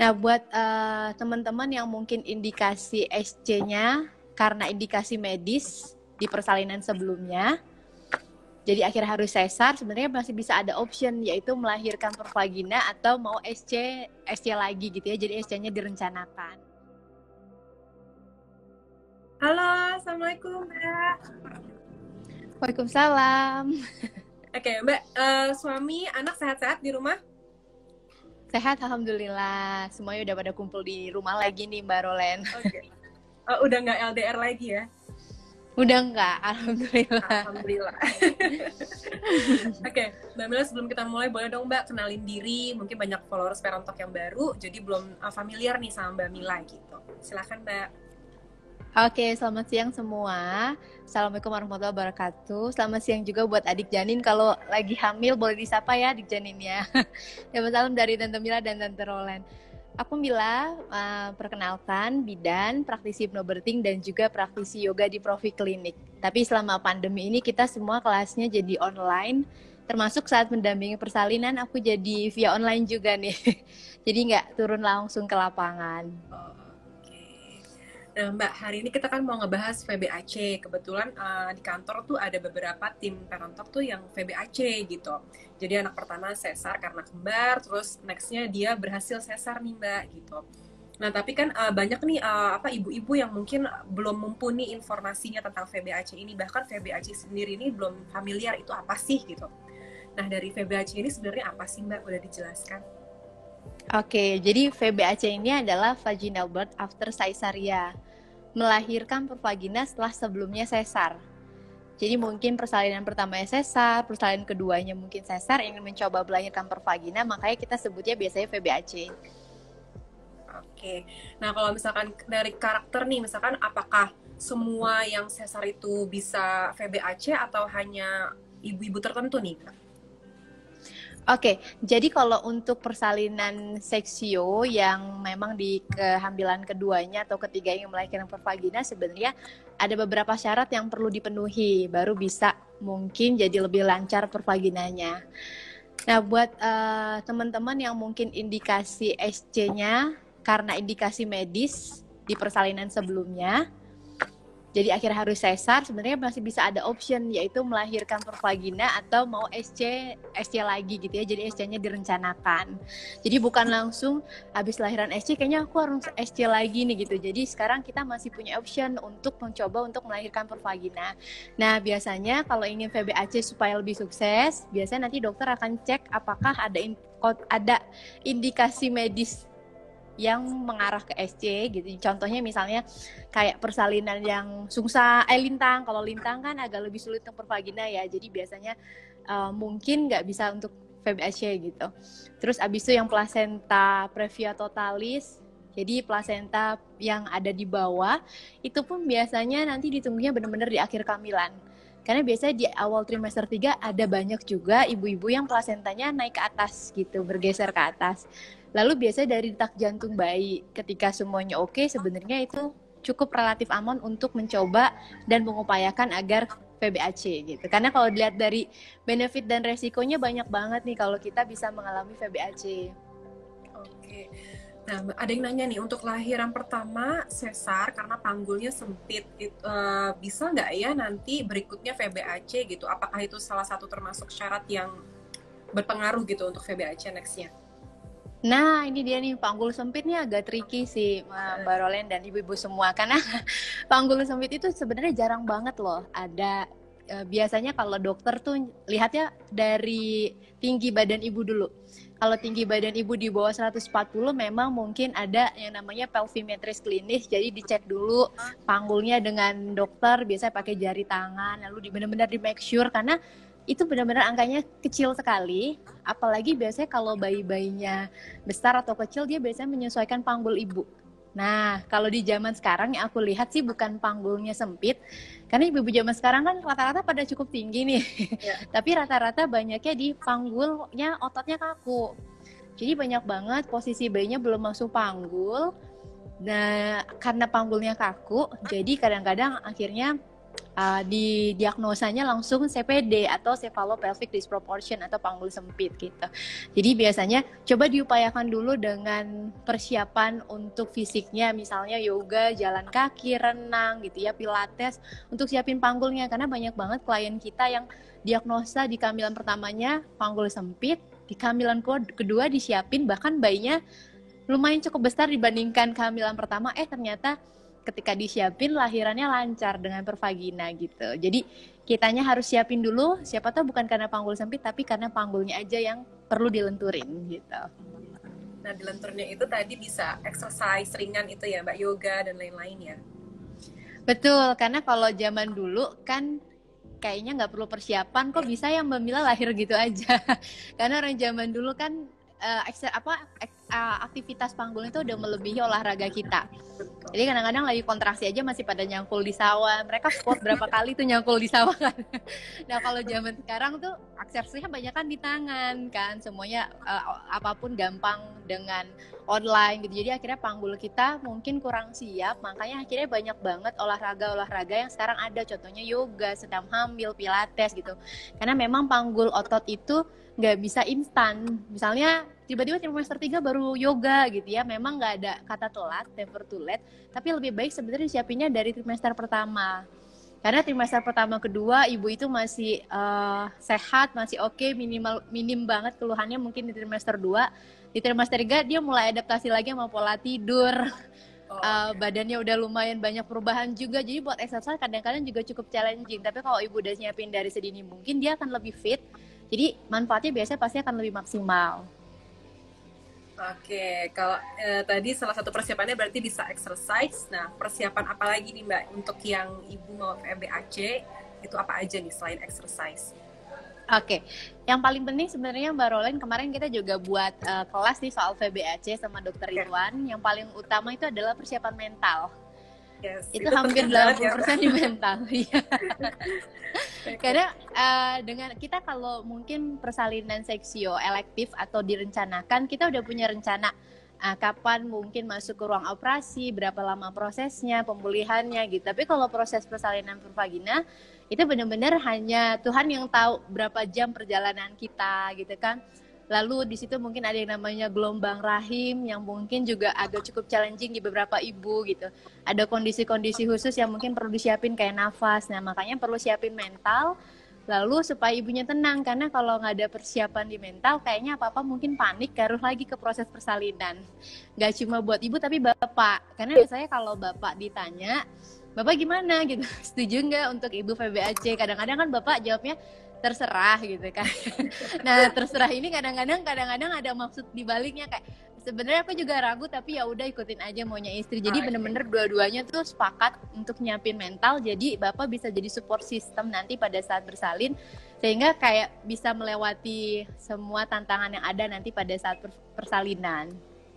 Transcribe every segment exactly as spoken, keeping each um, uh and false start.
Nah, buat uh, teman-teman yang mungkin indikasi S C-nya karena indikasi medis di persalinan sebelumnya, jadi akhirnya harus sesar, sebenarnya masih bisa ada option, yaitu melahirkan per vagina atau mau S C, S C lagi gitu ya, jadi S C-nya direncanakan. Halo, Assalamualaikum Mbak. Waalaikumsalam. Oke Mbak, uh, suami, anak sehat-sehat di rumah? Sehat, Alhamdulillah. Semuanya udah pada kumpul di rumah lagi nih Mbak Rolen. Oke. Uh, udah nggak L D R lagi ya? Udah nggak, Alhamdulillah. Alhamdulillah. Oke, okay, Mbak Mila, sebelum kita mulai boleh dong Mbak kenalin diri, mungkin banyak followers Perontok yang baru, jadi belum uh, familiar nih sama Mbak Mila gitu. Silakan Mbak. Oke, selamat siang semua. Assalamualaikum warahmatullahi wabarakatuh. Selamat siang juga buat adik janin. Kalau lagi hamil boleh disapa ya adik janinnya. Ya, salam dari Tante Mila dan Tante Rolen. Aku Mila, uh, perkenalkan bidan, praktisi hypnobirthing dan juga praktisi yoga di Profi Klinik. Tapi selama pandemi ini kita semua kelasnya jadi online, termasuk saat mendampingi persalinan aku jadi via online juga nih. Jadi nggak turun langsung ke lapangan. Oh, Nah Mbak, hari ini kita kan mau ngebahas V B A C. Kebetulan uh, di kantor tuh ada beberapa tim Perontok tuh yang V B A C gitu. Jadi anak pertama sesar karena kembar, terus nextnya dia berhasil sesar nih Mbak gitu. Nah tapi kan uh, banyak nih uh, apa ibu-ibu yang mungkin belum mumpuni informasinya tentang V B A C ini. Bahkan V B A C sendiri ini belum familiar itu apa sih gitu. Nah dari V B A C ini sebenarnya apa sih Mbak? Udah dijelaskan? Oke, jadi V B A C ini adalah vaginal birth after caesarea, melahirkan per vagina setelah sebelumnya sesar. Jadi mungkin persalinan pertamanya sesar, persalinan keduanya mungkin sesar, ingin mencoba melahirkan per vagina, makanya kita sebutnya biasanya V B A C. Oke, nah kalau misalkan dari karakter nih, misalkan apakah semua yang sesar itu bisa V B A C atau hanya ibu-ibu tertentu nih Kak? Oke, jadi kalau untuk persalinan seksio yang memang di kehamilan keduanya atau ketiganya yang melahirkan per vagina, sebenarnya ada beberapa syarat yang perlu dipenuhi, baru bisa mungkin jadi lebih lancar per vaginanya. Nah, buat uh, teman-teman yang mungkin indikasi S C-nya karena indikasi medis di persalinan sebelumnya, jadi akhirnya harus sesar, sebenarnya masih bisa ada option, yaitu melahirkan per vagina atau mau S C, S C lagi gitu ya, jadi S C-nya direncanakan. Jadi bukan langsung habis lahiran S C, kayaknya aku harus S C lagi nih gitu. Jadi sekarang kita masih punya option untuk mencoba untuk melahirkan per vagina. Nah biasanya kalau ingin V B A C supaya lebih sukses, biasanya nanti dokter akan cek apakah ada, in, ada indikasi medis yang mengarah ke S C gitu. Contohnya misalnya kayak persalinan yang sungsa, eh lintang. Kalau lintang kan agak lebih sulit untuk per vagina ya. Jadi biasanya uh, mungkin nggak bisa untuk V B A C gitu. Terus abis itu yang plasenta previa totalis. Jadi plasenta yang ada di bawah itu pun biasanya nanti ditunggunya benar-benar di akhir kehamilan. Karena biasanya di awal trimester tiga ada banyak juga ibu-ibu yang plasentanya naik ke atas gitu, bergeser ke atas. Lalu biasanya dari detak jantung bayi, ketika semuanya oke, sebenarnya itu cukup relatif aman untuk mencoba dan mengupayakan agar V B A C gitu. Karena kalau dilihat dari benefit dan resikonya banyak banget nih kalau kita bisa mengalami V B A C. Oke. Nah, ada yang nanya nih, untuk lahiran pertama sesar karena panggulnya sempit, it, uh, bisa nggak ya nanti berikutnya V B A C gitu? Apakah itu salah satu termasuk syarat yang berpengaruh gitu untuk V B A C next-nya? Nah, ini dia nih, panggul sempit nih agak tricky sih Mbak Rolen dan ibu-ibu semua. Karena panggul sempit itu sebenarnya jarang banget loh. Ada e, biasanya kalau dokter tuh lihatnya dari tinggi badan ibu dulu. Kalau tinggi badan ibu di bawah seratus empat puluh memang mungkin ada yang namanya pelvimetris klinis. Jadi dicek dulu panggulnya dengan dokter, biasanya pakai jari tangan, lalu benar-benar di make sure karena itu benar-benar angkanya kecil sekali, apalagi biasanya kalau bayi-bayinya besar atau kecil dia biasanya menyesuaikan panggul ibu. Nah, kalau di zaman sekarang yang aku lihat sih bukan panggulnya sempit, karena ibu-ibu zaman sekarang kan rata-rata pada cukup tinggi nih, ya. Tapi rata-rata banyaknya di panggulnya ototnya kaku. Jadi banyak banget posisi bayinya belum masuk panggul. Nah, karena panggulnya kaku, jadi kadang-kadang akhirnya uh, di diagnosanya langsung C P D atau cephalopelvic disproportion atau panggul sempit gitu. Jadi biasanya coba diupayakan dulu dengan persiapan untuk fisiknya, misalnya yoga, jalan kaki, renang gitu ya, pilates untuk siapin panggulnya, karena banyak banget klien kita yang diagnosa di kehamilan pertamanya panggul sempit, di kehamilan kedua disiapin bahkan bayinya lumayan cukup besar dibandingkan kehamilan pertama, eh ternyata ketika disiapin lahirannya lancar dengan perfagina gitu. Jadi kitanya harus siapin dulu, siapa tahu bukan karena panggul sempit tapi karena panggulnya aja yang perlu dilenturin gitu. Nah, dilenturnya itu tadi bisa exercise ringan itu ya Mbak, yoga dan lain-lain ya. Betul, karena kalau zaman dulu kan kayaknya nggak perlu persiapan, kok bisa ya Mbak Mila lahir gitu aja. Karena orang zaman dulu kan uh, ekse, apa ek, uh, aktivitas panggul itu udah melebihi olahraga kita. Jadi kadang-kadang lagi kontraksi aja masih pada nyangkul di sawah. Mereka squat berapa kali tuh nyangkul di sawah kan. Nah kalau zaman sekarang tuh aksesnya banyak kan di tangan kan. Semuanya uh, apapun gampang dengan online gitu. Jadi akhirnya panggul kita mungkin kurang siap. Makanya akhirnya banyak banget olahraga-olahraga yang sekarang ada. Contohnya yoga, senam hamil, pilates gitu. Karena memang panggul otot itu nggak bisa instan. Misalnya tiba-tiba trimester tiga baru yoga gitu ya, memang nggak ada kata telat, never too late, tapi lebih baik sebenarnya siapinnya dari trimester pertama. Karena trimester pertama kedua ibu itu masih uh, sehat, masih oke, okay, minimal minim banget keluhannya mungkin di trimester dua. Di trimester tiga dia mulai adaptasi lagi sama pola tidur. Oh, uh, badannya udah lumayan banyak perubahan juga, jadi buat exercise kadang-kadang juga cukup challenging. Tapi kalau ibu udah nyiapin dari sedini mungkin, dia akan lebih fit. Jadi manfaatnya biasanya pasti akan lebih maksimal. Oke, kalau eh, tadi salah satu persiapannya berarti bisa exercise. Nah, persiapan apa lagi nih Mbak untuk yang ibu mau F B A C itu apa aja nih selain exercise? Oke, yang paling penting sebenarnya Mbak Rolen, kemarin kita juga buat uh, kelas nih soal V B A C sama Dokter Ridwan. Okay. Yang paling utama itu adalah persiapan mental. Yes, itu, itu hampir delapan puluh persen ya, di mental. Karena uh, dengan kita kalau mungkin persalinan seksio elektif atau direncanakan, kita udah punya rencana uh, kapan mungkin masuk ke ruang operasi, berapa lama prosesnya, pemulihannya gitu. Tapi kalau proses persalinan perfagina itu benar-benar hanya Tuhan yang tahu berapa jam perjalanan kita gitu kan. Lalu di situ mungkin ada yang namanya gelombang rahim yang mungkin juga agak cukup challenging di beberapa ibu gitu. Ada kondisi-kondisi khusus yang mungkin perlu disiapin kayak nafas. Nah makanya perlu siapin mental. Lalu supaya ibunya tenang, karena kalau nggak ada persiapan di mental kayaknya apa-apa mungkin panik, garuh lagi ke proses persalinan. Nggak cuma buat ibu tapi bapak. Karena biasanya kalau bapak ditanya, bapak gimana gitu, setuju nggak untuk ibu V B A C? Kadang-kadang kan bapak jawabnya terserah gitu kan. Nah terserah ini kadang-kadang kadang-kadang ada maksud di baliknya, kayak sebenarnya aku juga ragu tapi ya udah ikutin aja maunya istri. Jadi bener-bener dua-duanya tuh sepakat untuk nyiapin mental, jadi bapak bisa jadi support system nanti pada saat bersalin, sehingga kayak bisa melewati semua tantangan yang ada nanti pada saat persalinan.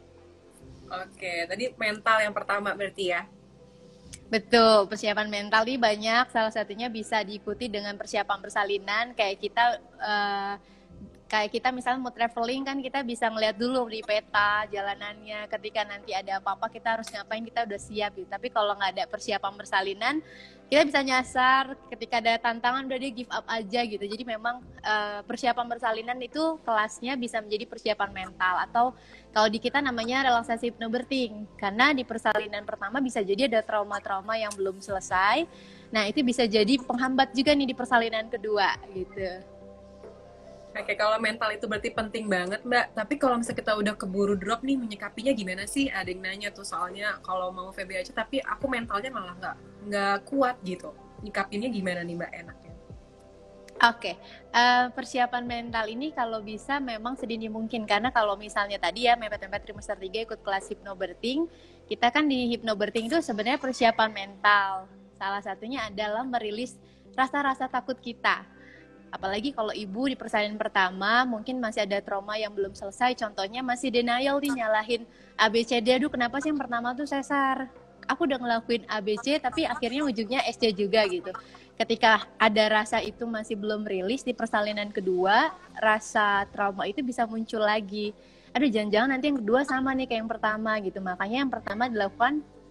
Oke, tadi mental yang pertama berarti ya. Betul, persiapan mental ini banyak, salah satunya bisa diikuti dengan persiapan persalinan. Kayak kita uh, kayak kita misalnya mau traveling kan, kita bisa ngeliat dulu di peta jalanannya, ketika nanti ada apa-apa kita harus ngapain, kita udah siap gitu. Tapi kalau nggak ada persiapan persalinan, kita bisa nyasar, ketika ada tantangan udah dia give up aja gitu. Jadi memang uh, persiapan persalinan itu kelasnya bisa menjadi persiapan mental, atau kalau di kita namanya relaksasi hipnobirthing, karena di persalinan pertama bisa jadi ada trauma-trauma yang belum selesai. Nah itu bisa jadi penghambat juga nih di persalinan kedua gitu. Oke, kalau mental itu berarti penting banget Mbak. Tapi kalau misalnya kita udah keburu drop nih, menyikapinya gimana sih? Ada yang nanya tuh soalnya kalau mau V B A C tapi aku mentalnya malah nggak nggak kuat gitu. Nyikapinnya gimana nih Mbak enaknya? Oke, okay. uh, persiapan mental ini kalau bisa memang sedini mungkin, karena kalau misalnya tadi ya mepet-mepet trimester tiga ikut kelas hypnobirthing, kita kan di hypnobirthing itu sebenarnya persiapan mental. Salah satunya adalah merilis rasa-rasa takut kita. Apalagi kalau ibu di persalinan pertama mungkin masih ada trauma yang belum selesai, contohnya masih denial nih, nyalahin A B C D, aduh kenapa sih yang pertama tuh sesar? Aku udah ngelakuin A B C tapi akhirnya ujungnya S C juga gitu. Ketika ada rasa itu masih belum rilis di persalinan kedua, rasa trauma itu bisa muncul lagi. Aduh jangan-jangan nanti yang kedua sama nih kayak yang pertama gitu. Makanya yang pertama dilakukan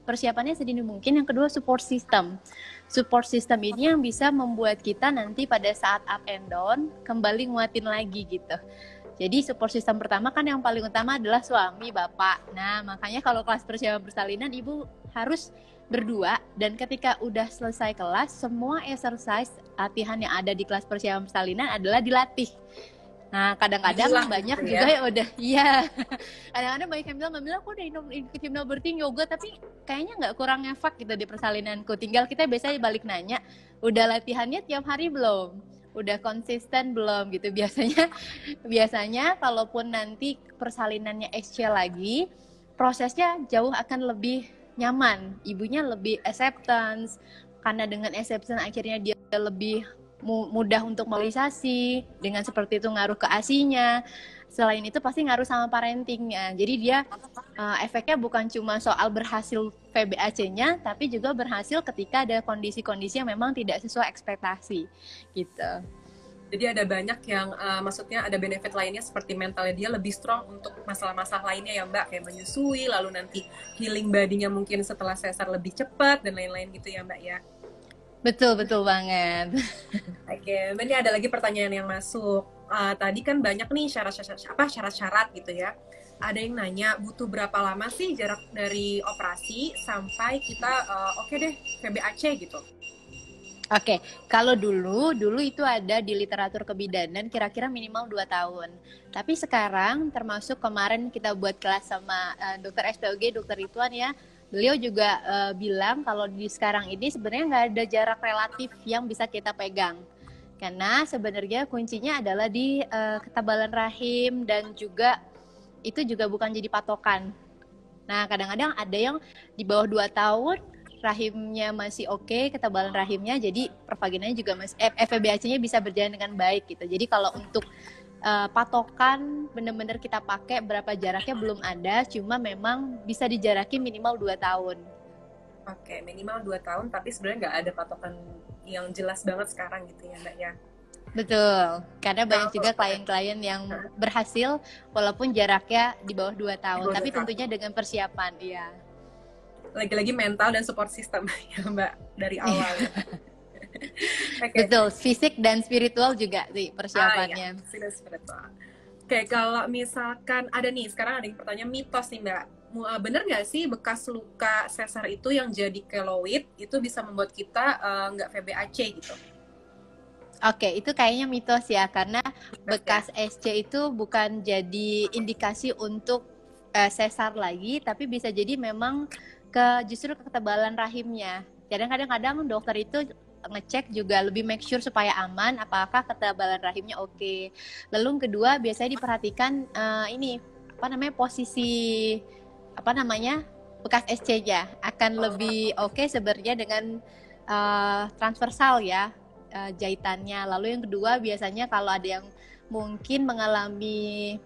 persiapannya sedini mungkin. Yang kedua support system. Support system ini yang bisa membuat kita nanti pada saat up and down kembali nguatin lagi gitu. Jadi support system pertama kan yang paling utama adalah suami, bapak. Nah, makanya kalau kelas persiapan persalinan ibu harus berdua, dan ketika udah selesai kelas, semua exercise latihan yang ada di kelas persiapan persalinan adalah dilatih. Nah, kadang-kadang Gila, banyak gitu juga ya udah, iya. Kadang-kadang banyak yang bilang, Mila aku udah ikut hypnobirthing yoga, tapi kayaknya nggak kurang ngefek gitu di persalinanku. Tinggal kita biasanya balik nanya, udah latihannya tiap hari belum? Udah konsisten belum gitu. Biasanya biasanya kalaupun nanti persalinannya S C lagi, prosesnya jauh akan lebih nyaman, ibunya lebih acceptance, karena dengan acceptance akhirnya dia lebih mudah untuk mobilisasi, dengan seperti itu ngaruh ke A S I-nya. Selain itu pasti ngaruh sama parentingnya. Jadi dia uh, efeknya bukan cuma soal berhasil V B A C-nya, tapi juga berhasil ketika ada kondisi-kondisi yang memang tidak sesuai ekspektasi gitu. Jadi ada banyak yang uh, maksudnya ada benefit lainnya seperti mentalnya dia lebih strong untuk masalah-masalah lainnya ya Mbak, kayak menyusui, lalu nanti healing body-nya mungkin setelah sesar lebih cepat dan lain-lain gitu ya Mbak ya. Betul, betul banget. Oke, Mbak, ini ada lagi pertanyaan yang masuk. Uh, tadi kan banyak nih syarat-syarat apa syarat-syarat gitu ya. Ada yang nanya butuh berapa lama sih jarak dari operasi sampai kita uh, oke okay deh V B A C gitu. Oke, okay. Kalau dulu, dulu itu ada di literatur kebidanan kira-kira minimal dua tahun. Tapi sekarang, termasuk kemarin kita buat kelas sama uh, dokter S P O G, dokter Ridwan ya, beliau juga uh, bilang kalau di sekarang ini sebenarnya nggak ada jarak relatif yang bisa kita pegang. Karena sebenarnya kuncinya adalah di uh, ketebalan rahim, dan juga itu juga bukan jadi patokan. Nah, kadang-kadang ada yang di bawah dua tahun, rahimnya masih oke, okay, ketebalan rahimnya, jadi pervaginanya juga masih, eh, V B A C-nya bisa berjalan dengan baik gitu. Jadi kalau untuk uh, patokan benar-benar kita pakai berapa jaraknya belum ada, cuma memang bisa dijaraki minimal dua tahun. Oke, okay, minimal dua tahun, tapi sebenarnya nggak ada patokan yang jelas banget sekarang gitu ya Mbak ya. Betul, karena banyak juga klien-klien yang berhasil walaupun jaraknya di bawah dua tahun, tapi tentunya dengan persiapan, iya. Lagi-lagi mental dan support system ya Mbak dari awal. Okay. Betul, fisik dan spiritual juga sih persiapannya. Ah, iya. Fisik dan spiritual. Oke, okay, kalau misalkan ada nih, sekarang ada yang pertanyaan mitos nih Mbak. Bener nggak sih bekas luka sesar itu yang jadi keloid itu bisa membuat kita uh, nggak V B A C gitu? Oke, okay, itu kayaknya mitos ya, karena bekas S C itu bukan jadi indikasi untuk uh, sesar lagi, tapi bisa jadi memang ke justru ketebalan rahimnya. Kadang-kadang dokter itu ngecek juga lebih make sure supaya aman, apakah ketebalan rahimnya oke. Okay. Lalu yang kedua biasanya diperhatikan uh, ini apa namanya posisi apa namanya bekas S C-nya akan lebih oke okay sebenarnya dengan uh, transversal ya uh, jahitannya. Lalu yang kedua biasanya kalau ada yang mungkin mengalami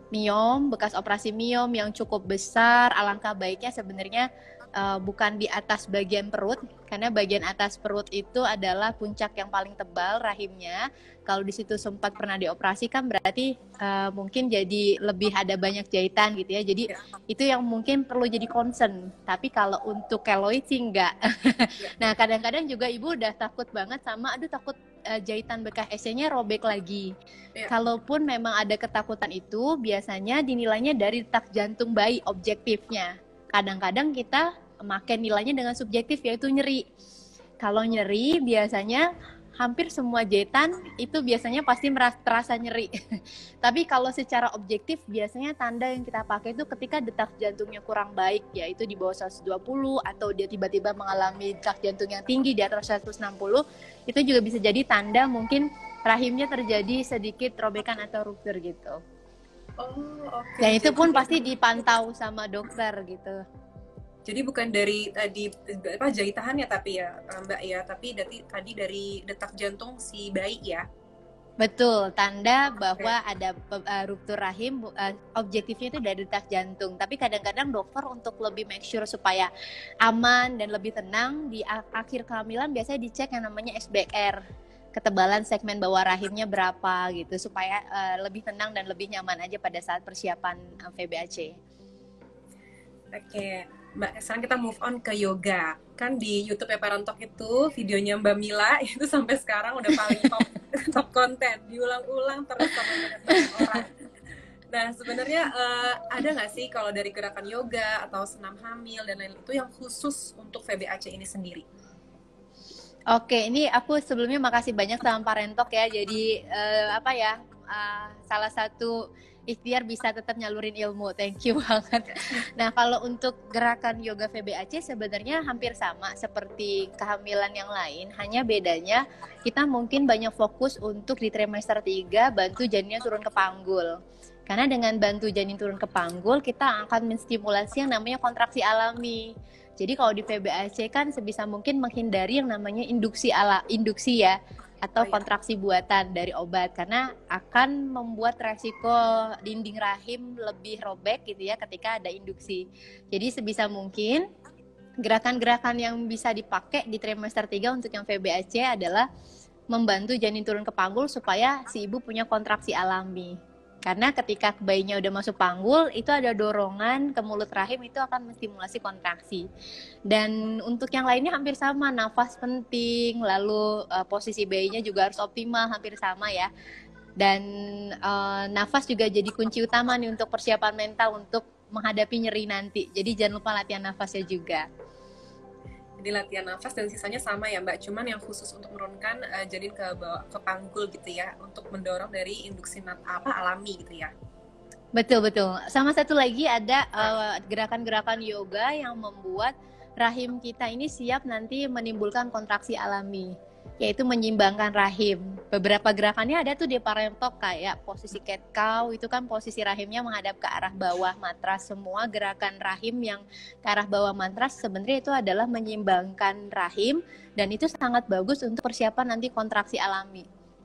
miom, bekas operasi miom yang cukup besar, alangkah baiknya sebenarnya Uh, bukan di atas bagian perut, karena bagian atas perut itu adalah puncak yang paling tebal rahimnya. Kalau di situ sempat pernah dioperasi kan berarti uh, mungkin jadi lebih ada banyak jahitan gitu ya. Jadi ya. Itu yang mungkin perlu jadi concern. Tapi kalau untuk keloid sih enggak. Ya. Nah kadang-kadang juga ibu udah takut banget sama, aduh takut uh, jahitan bekas S C-nya robek lagi. Ya. Kalaupun memang ada ketakutan itu, biasanya dinilainya dari detak jantung bayi objektifnya. Kadang-kadang kita makan nilainya dengan subjektif, yaitu nyeri. Kalau nyeri biasanya hampir semua jahitan itu biasanya pasti merasa terasa nyeri. Tapi kalau secara objektif biasanya tanda yang kita pakai itu ketika detak jantungnya kurang baik, yaitu di bawah seratus dua puluh atau dia tiba-tiba mengalami detak jantung yang tinggi di atas seratus enam puluh, itu juga bisa jadi tanda mungkin rahimnya terjadi sedikit robekan atau ruptur gitu. Oh, oke. Okay. Dan itu pun pasti dipantau sama dokter gitu. Jadi bukan dari tadi apa jahitannya tapi ya Mbak ya, tapi dari tadi dari detak jantung si bayi ya. Betul, tanda bahwa okay. ada uh, ruptur rahim uh, objektifnya itu dari detak jantung. Tapi kadang-kadang dokter untuk lebih make sure supaya aman dan lebih tenang di akhir kehamilan biasanya dicek yang namanya S B R. Ketebalan segmen bawah rahimnya berapa gitu supaya uh, lebih tenang dan lebih nyaman aja pada saat persiapan uh, V B A C. Oke, Mbak, sekarang kita move on ke yoga. Kan di YouTube ya Parent Talk itu videonya Mbak Mila itu sampai sekarang udah paling top top konten, diulang-ulang terus sama banyak orang. Nah, sebenarnya uh, ada nggak sih kalau dari gerakan yoga atau senam hamil dan lain-lain itu yang khusus untuk V B A C ini sendiri? Oke, ini aku sebelumnya makasih banyak sama Parent Talk ya. Jadi uh, apa ya, uh, salah satu ikhtiar bisa tetap nyalurin ilmu. Thank you banget. Nah, kalau untuk gerakan yoga V B A C sebenarnya hampir sama seperti kehamilan yang lain. Hanya bedanya kita mungkin banyak fokus untuk di trimester tiga bantu janinnya turun ke panggul. Karena dengan bantu janin turun ke panggul, kita akan menstimulasi yang namanya kontraksi alami. Jadi kalau di V B A C kan sebisa mungkin menghindari yang namanya induksi ala induksi ya, atau kontraksi buatan dari obat, karena akan membuat resiko dinding rahim lebih robek gitu ya ketika ada induksi. Jadi sebisa mungkin gerakan-gerakan yang bisa dipakai di trimester tiga untuk yang V B A C adalah membantu janin turun ke panggul supaya si ibu punya kontraksi alami. Karena ketika bayinya udah masuk panggul, itu ada dorongan ke mulut rahim, itu akan menstimulasi kontraksi. Dan untuk yang lainnya hampir sama, nafas penting, lalu uh, posisi bayinya juga harus optimal, hampir sama ya. Dan uh, nafas juga jadi kunci utama nih untuk persiapan mental untuk menghadapi nyeri nanti. Jadi jangan lupa latihan nafasnya juga. Jadi latihan nafas dan sisanya sama ya Mbak, cuman yang khusus untuk menurunkan uh, janin ke bawah, ke panggul gitu ya, untuk mendorong dari induksi nat apa alami gitu ya. Betul betul. Sama satu lagi ada uh, gerakan-gerakan yoga yang membuat rahim kita ini siap nanti menimbulkan kontraksi alami, yaitu menyimbangkan rahim. Beberapa gerakannya ada tuh di Parent Talk, kayak posisi cat cow, itu kan posisi rahimnya menghadap ke arah bawah matras. Semua gerakan rahim yang ke arah bawah matras sebenarnya itu adalah menyimbangkan rahim, dan itu sangat bagus untuk persiapan nanti kontraksi alami.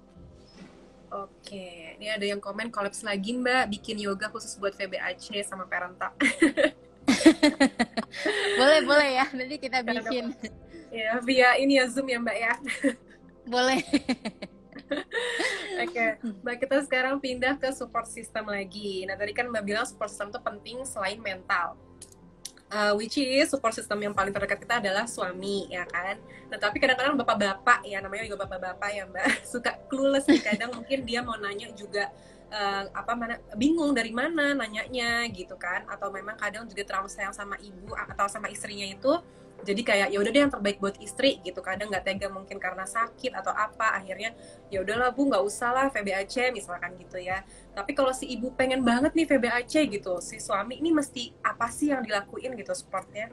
Oke, ini ada yang komen kolaps lagi Mbak, bikin yoga khusus buat V B A C sama Parent Talk. Boleh boleh ya, nanti kita bikin. Ya, via ini ya Zoom ya Mbak ya. Boleh. Oke, okay. Mbak, kita sekarang pindah ke support system lagi. Nah, tadi kan Mbak bilang support system itu penting selain mental. Uh, which is support system yang paling terdekat kita adalah suami, ya kan? Nah, tapi kadang-kadang bapak-bapak, ya namanya juga bapak-bapak ya Mbak, suka clueless nih. Kadang mungkin dia mau nanya juga uh, apa mana bingung dari mana nanyanya gitu kan? Atau memang kadang juga terlalu sayang sama ibu atau sama istrinya itu. Jadi kayak ya udah deh yang terbaik buat istri gitu, kadang nggak tega mungkin karena sakit atau apa, akhirnya ya udahlah Bu, nggak usah lah V B A C misalkan gitu ya. Tapi kalau si ibu pengen banget nih V B A C gitu, si suami ini mesti apa sih yang dilakuin gitu supportnya?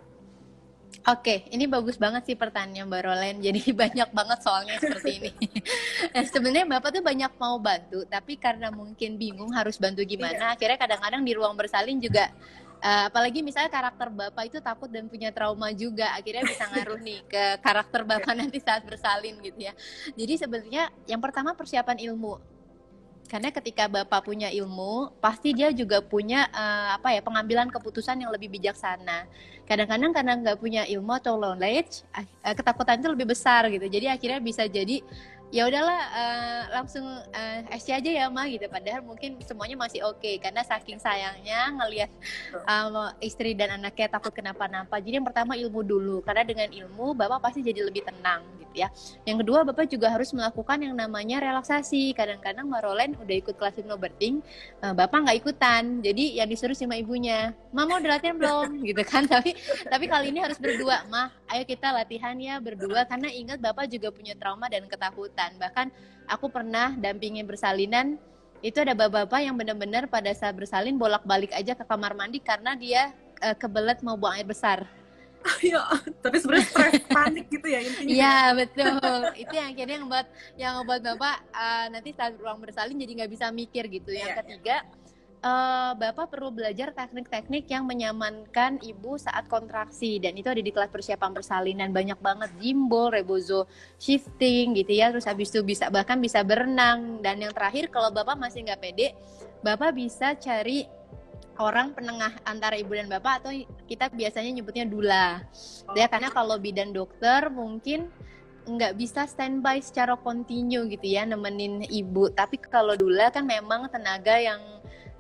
Oke, ini bagus banget sih pertanyaan Mbak Rolen. Jadi banyak banget soalnya seperti ini. Nah, sebenarnya Bapak tuh banyak mau bantu, tapi karena mungkin bingung harus bantu gimana, iya. Akhirnya kadang-kadang di ruang bersalin juga, uh, apalagi misalnya karakter Bapak itu takut dan punya trauma juga, akhirnya bisa ngaruh nih ke karakter Bapak nanti saat bersalin gitu ya. Jadi sebenarnya yang pertama persiapan ilmu. Karena ketika Bapak punya ilmu, pasti dia juga punya uh, apa ya pengambilan keputusan yang lebih bijaksana. Kadang-kadang karena nggak punya ilmu atau knowledge, uh, ketakutan itu lebih besar gitu. Jadi akhirnya bisa jadi ya udahlah uh, langsung uh, S C aja ya Ma gitu. Padahal mungkin semuanya masih oke okay, karena saking sayangnya ngelihat um, istri dan anaknya takut kenapa-napa. Jadi yang pertama ilmu dulu, karena dengan ilmu Bapak pasti jadi lebih tenang gitu ya. Yang kedua Bapak juga harus melakukan yang namanya relaksasi. Kadang-kadang Marolen udah ikut kelas hypnobirthing, uh, Bapak nggak ikutan. Jadi yang disuruh sama ibunya, Mama udah latihan belum gitu kan. Tapi tapi kali ini harus berdua, Mah. Ayo kita latihan ya berdua, karena ingat Bapak juga punya trauma dan ketakutan. Bahkan aku pernah dampingin bersalinan, itu ada bapak-bapak yang benar-benar pada saat bersalin bolak-balik aja ke kamar mandi karena dia uh, kebelet mau buang air besar. Ya, tapi sebenarnya stres, panik gitu ya intinya. Iya betul, itu yang akhirnya yang buat yang buat bapak uh, nanti saat ruang bersalin jadi nggak bisa mikir gitu. Yang yeah, ketiga, uh, bapak perlu belajar teknik-teknik yang menyamankan ibu saat kontraksi, dan itu ada di kelas persiapan persalinan, banyak banget gimbal, rebozo shifting gitu ya. Terus habis itu bisa bahkan bisa berenang, dan yang terakhir kalau bapak masih nggak pede, bapak bisa cari orang penengah antara ibu dan bapak, atau kita biasanya nyebutnya doula. Oh. Ya, karena kalau bidan dokter mungkin nggak bisa standby secara kontinu gitu ya nemenin ibu. Tapi kalau doula kan memang tenaga yang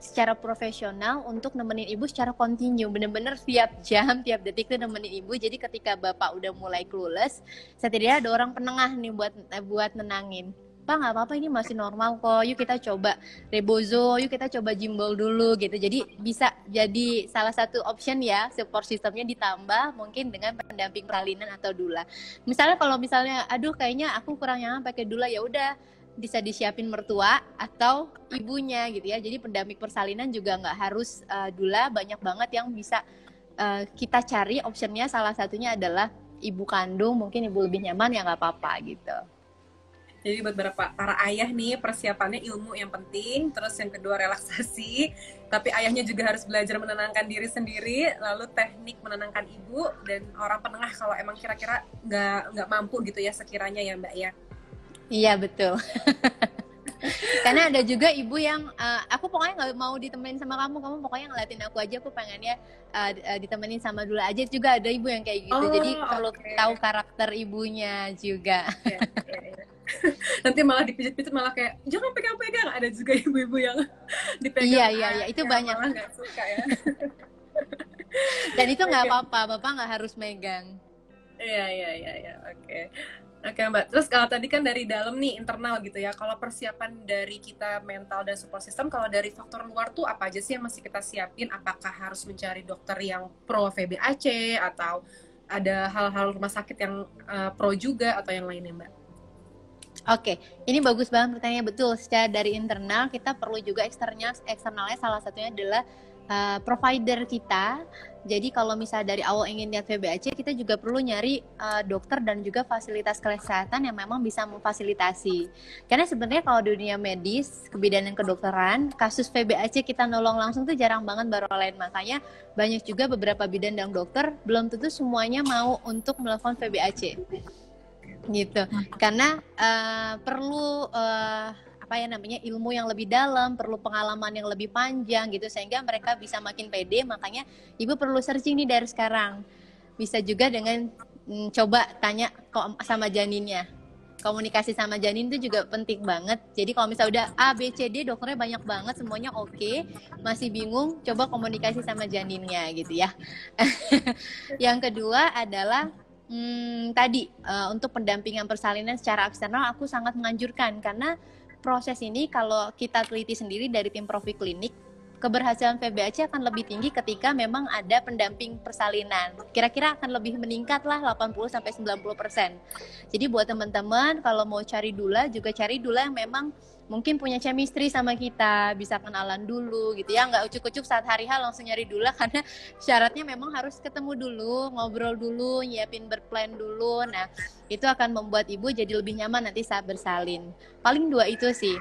secara profesional untuk nemenin ibu secara kontinu, bener-bener tiap jam, tiap detik tuh nemenin ibu. Jadi ketika bapak udah mulai clueless, setidaknya ada orang penengah nih buat eh, buat nenangin. Pak, nggak apa-apa, ini masih normal kok, yuk kita coba rebozo, yuk kita coba gimbal dulu gitu. Jadi bisa jadi salah satu option ya, support sistemnya ditambah mungkin dengan pendamping persalinan atau doula. Misalnya kalau misalnya aduh kayaknya aku kurang nyaman pakai doula, ya udah bisa disiapin mertua atau ibunya gitu ya. Jadi pendamping persalinan juga nggak harus uh, doula, banyak banget yang bisa uh, kita cari optionnya. Salah satunya adalah ibu kandung, mungkin ibu lebih nyaman ya nggak apa-apa gitu. Jadi buat beberapa para ayah nih, persiapannya ilmu yang penting, terus yang kedua relaksasi, tapi ayahnya juga harus belajar menenangkan diri sendiri, lalu teknik menenangkan ibu, dan orang penengah kalau emang kira-kira nggak nggak mampu gitu ya sekiranya ya Mbak ya. Iya betul. Karena ada juga ibu yang uh, aku pokoknya nggak mau ditemenin sama kamu, kamu pokoknya ngeliatin aku aja, aku pengennya uh, ditemenin sama doula aja. Juga ada ibu yang kayak gitu. Oh, jadi perlu okay. tahu karakter ibunya juga. Yeah, yeah, yeah. Nanti malah dipijit-pijit malah kayak jangan pegang-pegang. Ada juga ibu-ibu yang dipegang. Iya iya iya, itu banyak. Malah nggak suka ya. Dan itu nggak okay. apa-apa, bapak nggak harus megang. Iya iya iya iya, oke. Oke Mbak, terus kalau tadi kan dari dalam nih, internal gitu ya, kalau persiapan dari kita mental dan support system, kalau dari faktor luar tuh apa aja sih yang mesti kita siapin? Apakah harus mencari dokter yang pro V B A C, atau ada hal-hal rumah sakit yang uh, pro juga, atau yang lainnya Mbak? Oke, ini bagus banget pertanyaannya, betul. Secara dari internal, kita perlu juga eksternal, eksternalnya salah satunya adalah uh, provider kita. Jadi kalau misalnya dari awal ingin lihat V B A C, kita juga perlu nyari uh, dokter dan juga fasilitas kesehatan yang memang bisa memfasilitasi. Karena sebenarnya kalau di dunia medis, kebidanan kedokteran, kasus V B A C kita nolong langsung tuh jarang banget baru lain. Makanya banyak juga beberapa bidan dan dokter belum tentu semuanya mau untuk melakukan V B A C. Gitu. Karena uh, perlu uh, apa ya namanya ilmu yang lebih dalam, perlu pengalaman yang lebih panjang gitu, sehingga mereka bisa makin pede. Makanya ibu perlu searching nih dari sekarang. Bisa juga dengan mm, coba tanya kok sama janinnya. Komunikasi sama janin itu juga penting banget. Jadi kalau misalnya udah A, B, C, D, dokternya banyak banget, semuanya oke, okay, masih bingung, coba komunikasi sama janinnya gitu ya. Yang kedua adalah hmm, tadi uh, untuk pendampingan persalinan secara eksternal aku sangat menganjurkan, karena proses ini kalau kita teliti sendiri dari tim Profi Klinik, keberhasilan V B A C akan lebih tinggi ketika memang ada pendamping persalinan. Kira-kira akan lebih meningkat lah delapan puluh sampai sembilan puluh persen. Jadi buat teman-teman kalau mau cari doula, juga cari doula yang memang mungkin punya chemistry sama kita, bisa kenalan dulu gitu ya, nggak ucuk-ucuk saat hari H langsung nyari doula, karena syaratnya memang harus ketemu dulu, ngobrol dulu, nyiapin berplan dulu. Nah itu akan membuat ibu jadi lebih nyaman nanti saat bersalin. Paling dua itu sih.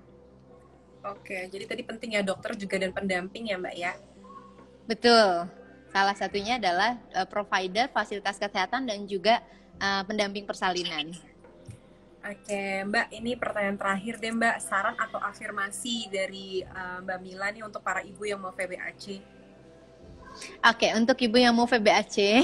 Oke, jadi tadi penting ya dokter juga dan pendamping ya Mbak ya? Betul, salah satunya adalah uh, provider fasilitas kesehatan dan juga uh, pendamping persalinan. Oke Mbak, ini pertanyaan terakhir deh Mbak, saran atau afirmasi dari uh, Mbak Mila nih untuk para ibu yang mau V B A C? Oke, okay, untuk ibu yang mau V B A C,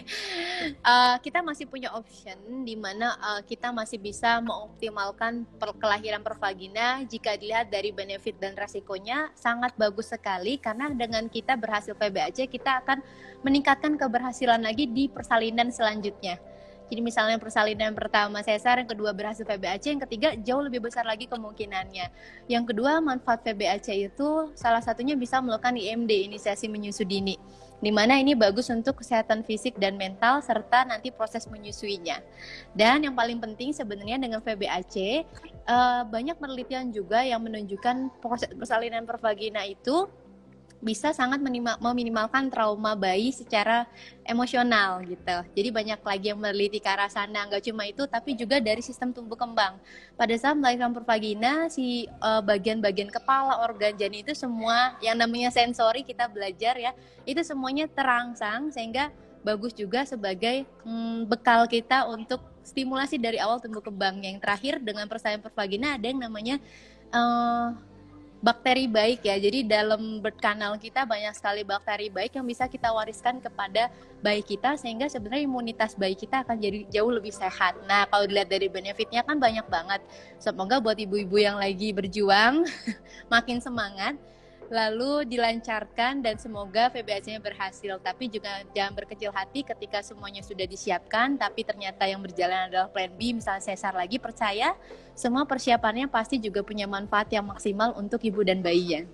uh, kita masih punya option di mana uh, kita masih bisa mengoptimalkan per kelahiran per vagina. Jika dilihat dari benefit dan resikonya sangat bagus sekali, karena dengan kita berhasil V B A C, kita akan meningkatkan keberhasilan lagi di persalinan selanjutnya. Jadi misalnya persalinan pertama sesar, yang kedua berhasil V B A C, yang ketiga jauh lebih besar lagi kemungkinannya. Yang kedua, manfaat V B A C itu salah satunya bisa melakukan I M D, inisiasi menyusui dini, di mana ini bagus untuk kesehatan fisik dan mental serta nanti proses menyusuinya. Dan yang paling penting sebenarnya dengan V B A C, uh, banyak penelitian juga yang menunjukkan proses persalinan per vagina itu bisa sangat meminimalkan trauma bayi secara emosional gitu. Jadi banyak lagi yang meneliti ke arah sana. Nggak cuma itu, tapi juga dari sistem tumbuh kembang. Pada saat melahirkan per vagina, si uh, bagian-bagian kepala, organ janin itu semua yang namanya sensori kita belajar ya, itu semuanya terangsang sehingga bagus juga sebagai hmm, bekal kita untuk stimulasi dari awal tumbuh kembang. Yang terakhir dengan persalinan per vagina ada yang namanya uh, bakteri baik ya. Jadi dalam birth canal kita banyak sekali bakteri baik yang bisa kita wariskan kepada bayi kita, sehingga sebenarnya imunitas bayi kita akan jadi jauh lebih sehat. Nah kalau dilihat dari benefitnya kan banyak banget. Semoga buat ibu-ibu yang lagi berjuang makin semangat. lalu dilancarkan dan semoga V B A C-nya berhasil. Tapi juga jangan berkecil hati ketika semuanya sudah disiapkan tapi ternyata yang berjalan adalah plan B, misalnya sesar lagi. Percaya semua persiapannya pasti juga punya manfaat yang maksimal untuk ibu dan bayinya.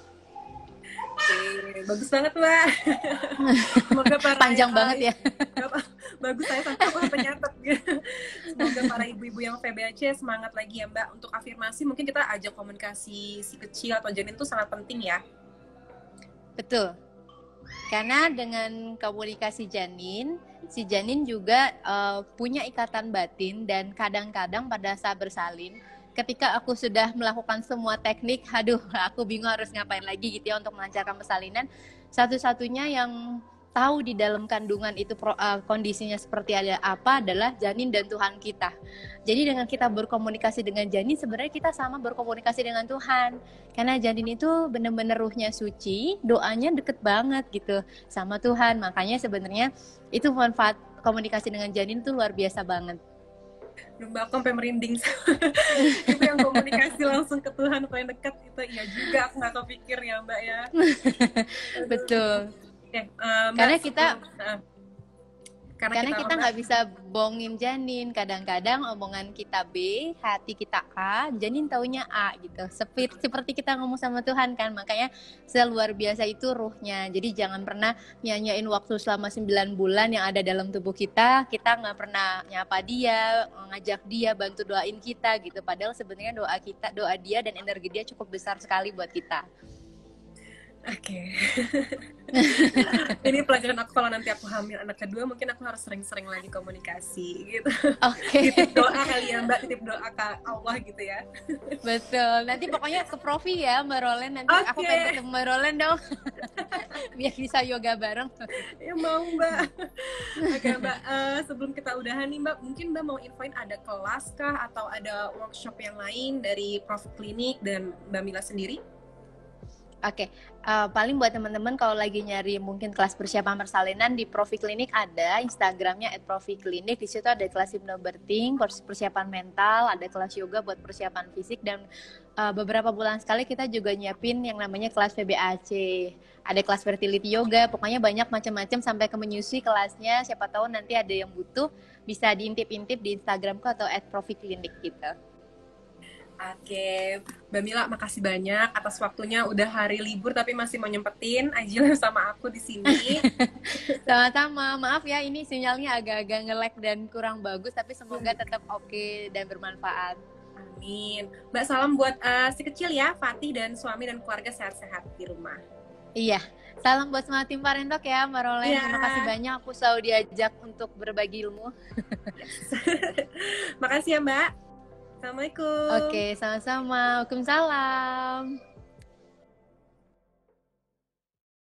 Oke, bagus banget Mbak. Semoga para panjang banget ya. Bagus, saya sampai aku sampai nyatet. Semoga para ibu-ibu yang V B A C semangat lagi ya Mbak. Untuk afirmasi mungkin kita ajak komunikasi si kecil atau janin itu sangat penting ya. Betul. Karena dengan komunikasi janin, si janin juga uh, punya ikatan batin, dan kadang-kadang pada saat bersalin, ketika aku sudah melakukan semua teknik, aduh aku bingung harus ngapain lagi gitu ya untuk melancarkan persalinan. Satu-satunya yang tahu di dalam kandungan itu pro, uh, kondisinya seperti ada apa adalah janin dan Tuhan kita. Jadi dengan kita berkomunikasi dengan janin, sebenarnya kita sama berkomunikasi dengan Tuhan. Karena janin itu benar-benar ruhnya suci, doanya deket banget gitu sama Tuhan. Makanya sebenarnya itu manfaat komunikasi dengan janin itu luar biasa banget. Mbak, aku sampai merinding. Itu yang komunikasi langsung ke Tuhan paling dekat itu, iya juga aku nggak kepikir ya Mbak ya. Betul. Okay, uh, karena kita uh, karena, karena kita nggak bisa bohongin janin. Kadang-kadang omongan kita B, hati kita A, janin taunya A gitu. Seperti, seperti kita ngomong sama Tuhan kan. Makanya seluar biasa itu ruhnya. Jadi jangan pernah nyanyain waktu selama sembilan bulan yang ada dalam tubuh kita. Kita nggak pernah nyapa dia, ngajak dia, bantu doain kita gitu. Padahal sebenarnya doa kita, doa dia dan energi dia cukup besar sekali buat kita. Oke. Okay. Ini pelajaran aku kalau nanti aku hamil anak kedua, mungkin aku harus sering-sering lagi komunikasi gitu. Oke. Okay. Titip doa kali ya Mbak, titip doa ke Allah gitu ya. Betul. Nanti pokoknya ke Profi ya Mbak Rolen. Nanti okay. Aku pengen ketemu Mbak Rolen dong. Biar bisa yoga bareng. Ya mau Mbak. Oke okay, Mbak, uh, sebelum kita udahan nih Mbak, mungkin Mbak mau infoin ada kelas kah atau ada workshop yang lain dari Profi Klinik dan Mbak Mila sendiri? Oke, okay. uh, paling buat teman-teman kalau lagi nyari mungkin kelas persiapan persalinan, di Profi Klinik ada Instagramnya at profi klinik. Di situ ada kelas hypnobirthing, persiapan mental, ada kelas yoga buat persiapan fisik, dan uh, beberapa bulan sekali kita juga nyiapin yang namanya kelas V B A C. Ada kelas fertility yoga, pokoknya banyak macam-macam sampai ke menyusui kelasnya. Siapa tahu nanti ada yang butuh, bisa diintip-intip di Instagramku atau at profi klinik gitu. Oke, Mbak Mila, makasih banyak atas waktunya. Udah hari libur tapi masih mau nyempetin Ajil sama aku di sini. Sama-sama. Maaf ya, ini sinyalnya agak-agak nge-lag dan kurang bagus, tapi semoga tetap oke okay dan bermanfaat. Amin. Mbak, salam buat uh, si kecil ya, Fatih dan suami dan keluarga sehat-sehat di rumah. Iya. Salam buat semua tim Parendok ya, Mbak Rolen. Ya. Terima kasih banyak. Aku selalu diajak untuk berbagi ilmu. Yes. Makasih ya, Mbak. Assalamualaikum. Oke, sama-sama. Waalaikumsalam.